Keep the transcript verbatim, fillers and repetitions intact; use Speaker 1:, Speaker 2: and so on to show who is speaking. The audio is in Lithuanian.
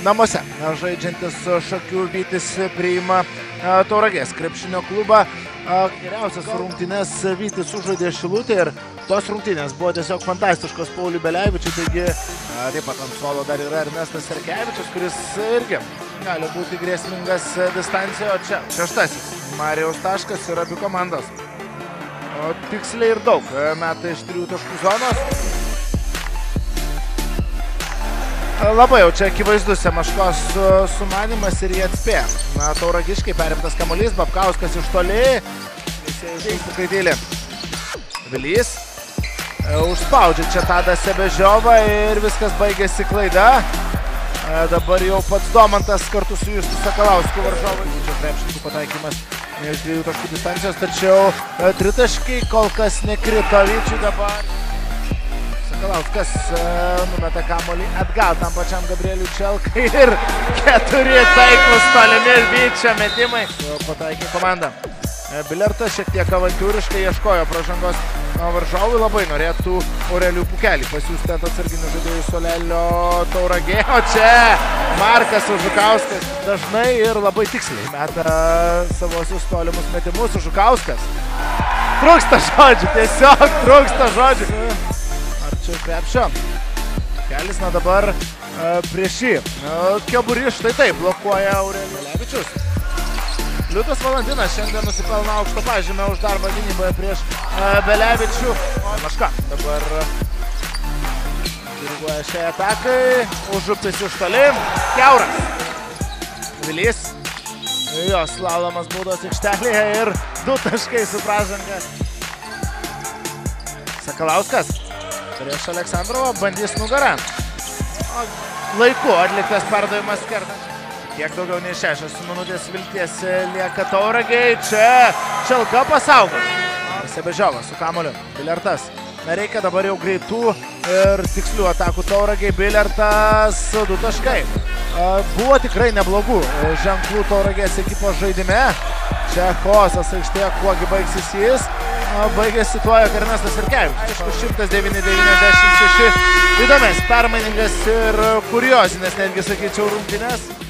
Speaker 1: namuose žaidžiantis Šakių Vytis priima Tauragės krepšinio klubą. Geriausias rungtynes Vytis sužaidė Šilutė ir tos rungtynės buvo tiesiog fantastiškos Pauliui Belevičiui. Taigi taip pat ant suolo dar yra Ernestas Serkevičius, kuris irgi gali būti grėsmingas distancijoje. O čia šeštasis Marijaus taškas ir abi komandos o tiksliai ir daug meta iš trijų taškų zonos. Labai jau čia akivaizdus Semaškos sumanimas ir jie atspėjo. Na, tauragiškai perimtas kamuolys, Babkauskas iš toli. Teisėjus sukaitėlė. Vilys užspaudžia čia Tadą Sebežiovą ir viskas baigėsi klaida. Dabar jau pats Domantas kartu su Justu Sakalausku varžovai. Čia krepšininkų pataikymas iš dviejų taškų distancijos, tačiau tritaškai kol kas nekrito Vyčiui dabar. Sakalauskas numeta kamuolį atgal tam pačiam Gabrieliui Čelkai ir keturi taiklus tolimi Vyčio metimai. Pataikė komanda. Bilertas šiek tiek avantūriškai ieškojo pražangos varžovui, labai norėtų Aurelijų Pukelį pasiųsti ant atsarginių žaidėjų Solelio Tauragė. O čia Markas Žukauskas dažnai ir labai tiksliai meta savosius tolimus metimus. Žukauskas. Trūksta žodžių, tiesiog trūksta žodžių. Arčiau krepšio. Kelis na dabar prieš jį. Keburi štai taip blokuoja Aurelijus Belevičius. Liudas Valantinas šiandien nusipelno aukšto pažymę už darbą gynyboje prieš Belevičių. Maška dabar diriguoja šiai atakai. Užupis iš toli. Kiauras. Vilys. Jos slalomas baudos aikštelėje ir du taškai su pražanga. Sakalauskas prieš Aleksandrovą bandys nugarą. Laiku atliktas perdavimas kertant. Kiek daugiau nei šešios minutės vilties lieka Tauragiai. Čia Čelka pasaugo. Sebežiovas su kamuoliu. Bilertas. Nereikia dabar jau greitų ir tikslių atakų Tauragiai. Bilertas du taškai. Buvo tikrai neblogų ženklų Tauragės ekipos žaidime. Čia chaosas aikštėje, kuogi baigsis jis. Baigėsi tuo, jog Ernestas Serkevičius. Aišku, šimtas devyni devyniasdešimt šeši. Įdomias, permainingas ir kuriozinės, netgi sakyčiau, rungtynes.